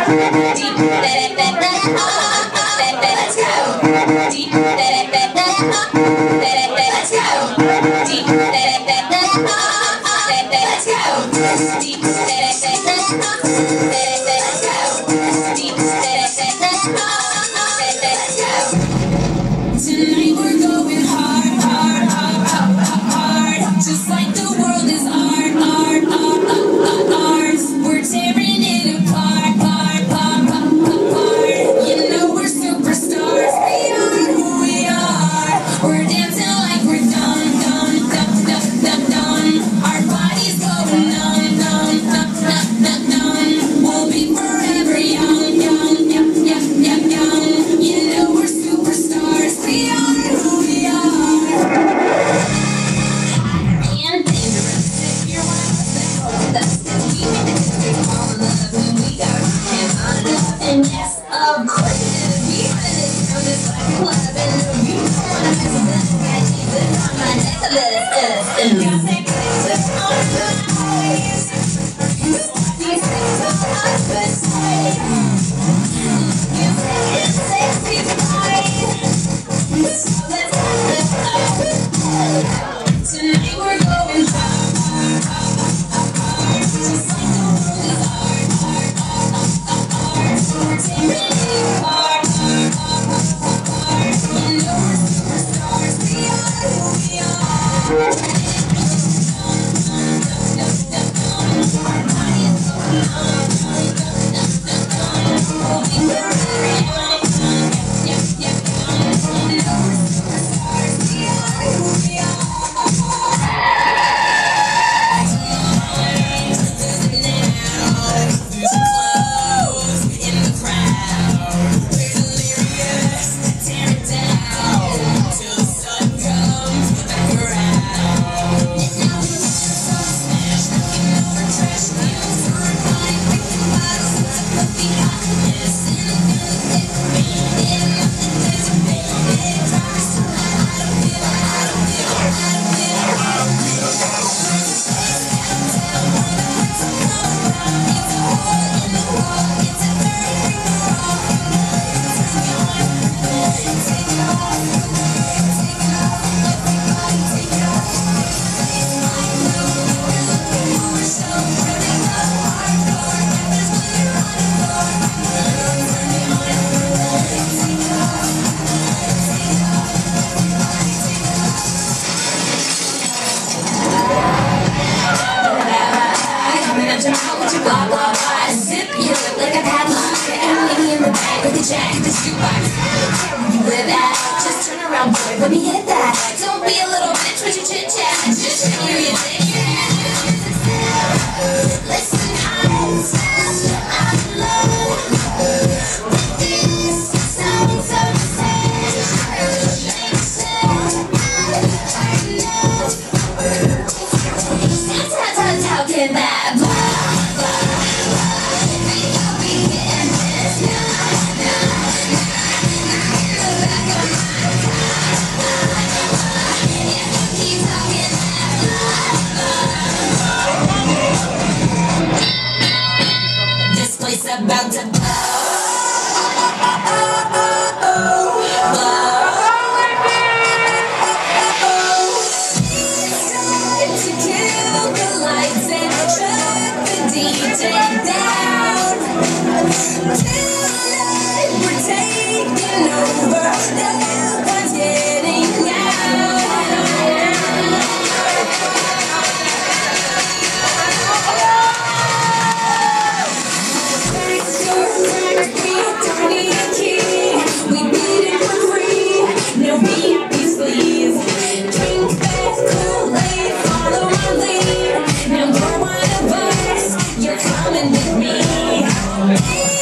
Tonight we're going hard, hard, hard, hard, hard. Just like the world is art, art, art, art, ours. We're tearing it apart, apart, apart, apart, apart. You know we're superstars. We are who we are. We're dancing like we're done, done, done, done, done, done. Our bodies going numb, numb, numb, numb, numb, numb. We'll be forever young, young, young, young, young, young. You know we're superstars. We are who we are. And dangerous. If you're one of us, then hold us. We make the history fall in love, and we got our hands on it up. And yes, of course it is. We run it from this like club, and no, you don't wanna mess with us. Got Jesus on my necklace. Got that Jesus on the eyes. These things are opposite. You say it's sexy, right? So let's have it up. Tonight we're going hard, hard, hard, hard. Just like the world is art, art, art, art. We're tearing it apart, art, art, art. You know we're superstars. We are who we are. Our body is going on, we'll be forever young, young, young, young. You know we're superstars. We are who we are. Blah, blah, blah. Zip your lip like a padlock. And lady in the bag with the jack, the jukebox. You live at, just turn around, boy, let me hit that. Don't be a little bitch with your chit chat. Just show you your dick. Listen, I'm alone. This sounds so sad. How can that about to blow. It's time to kill the lights and shut the DJ down. Tonight we're taking over. No one's getting out. You're coming with me.